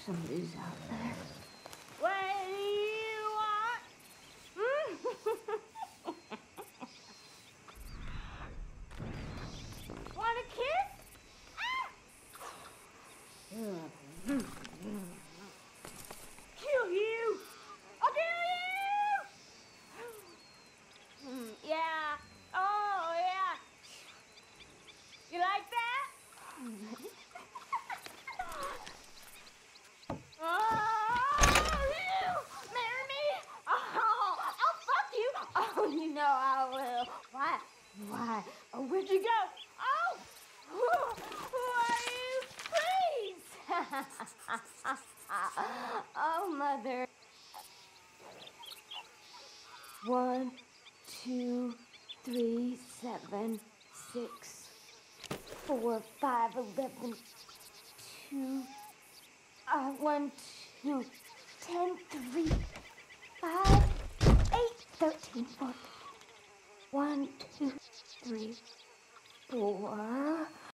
Somebody's out there. What do you want? Want a kiss? Kill you! I'll kill you! Yeah. Oh, yeah. You like that? Oh, you! Marry me? Oh, I'll fuck you. Oh, you know I will. Why? Why? Oh, where'd you go? Oh! Who are you? Please! Oh, Mother. 1, 2, 3, 7, 6, 4, 5, 11, 2, 1, 2, 10, 3, 5, 8, 13, 14. 1, 2, 3, 4.